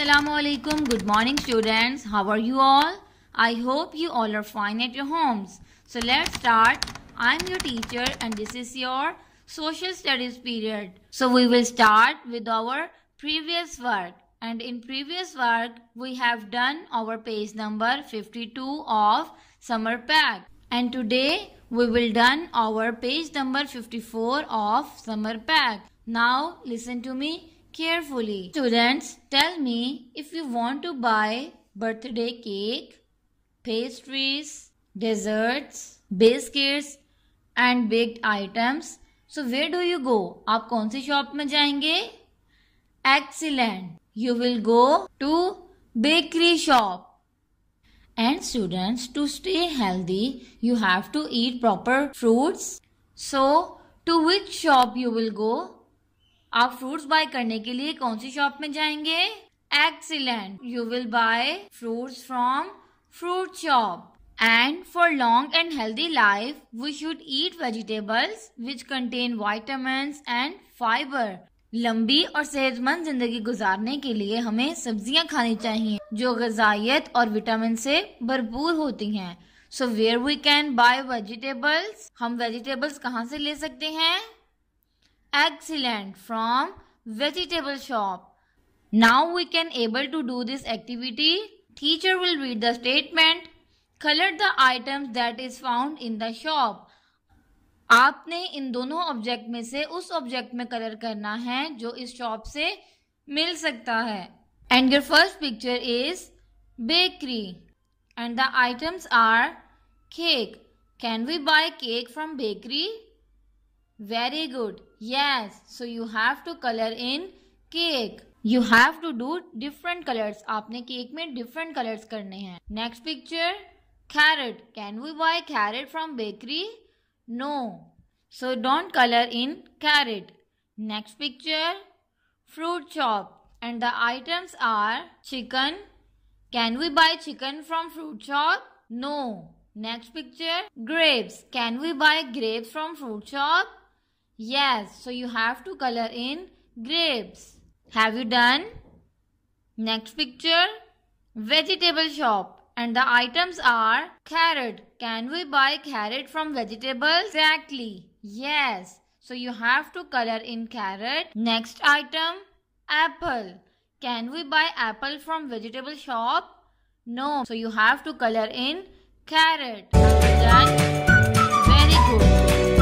Assalamualaikum. Good morning, students. How are you all? I hope you all are fine at your homes. So let's start. I'm your teacher and this is your social studies period. So we will start with our previous work. And in previous work, we have done our page number 52 of summer pack. And today we will done our page number 54 of summer pack. Now listen to me carefully. Students, tell me if you want to buy birthday cake, pastries, desserts, biscuits and baked items. So where do you go? आप कौन सी shop में जाएंगे? Excellent. You will go to bakery shop. And students, to stay healthy, you have to eat proper fruits. So, to which shop you will go? आप fruits buy करने के लिए कौन सी shop में जाएंगे? Excellent. You will buy fruits from fruit shop. And for long and healthy life, we should eat vegetables which contain vitamins and fiber. लंबी और सेहतमंद जिंदगी गुजारने के लिए हमें सब्जियां खानी चाहिए जो ग़िज़ाइयत और विटामिन से भरपूर होती हैं. So where we can buy vegetables? हम वेजिटेबल्स कहाँ से ले सकते हैं? Excellent. From vegetable shop. Now we can able to do this activity. Teacher will read the statement. Color the items that is found in the shop. आपने इन दोनों object में से उस ऑब्जेक्ट में कलर करना है जो इस शॉप से मिल सकता है. And your first picture is bakery and the items are cake. Can we buy cake from bakery? Very good. Yes. So you have to colour in cake. You have to do different colours. आपने cake में different colours करने हैं. Next picture carrot. Can we buy carrot from bakery? No. So don't color in carrot. Next picture, fruit shop. And the items are chicken. Can we buy chicken from fruit shop? No. Next picture, grapes. Can we buy grapes from fruit shop? Yes. So you have to color in grapes. Have you done? Next picture, vegetable shop. And the items are carrot. Can we buy carrot from vegetables? Exactly. Yes. So you have to color in carrot. Next item, apple. Can we buy apple from vegetable shop? No. So you have to color in carrot. Done? Very good.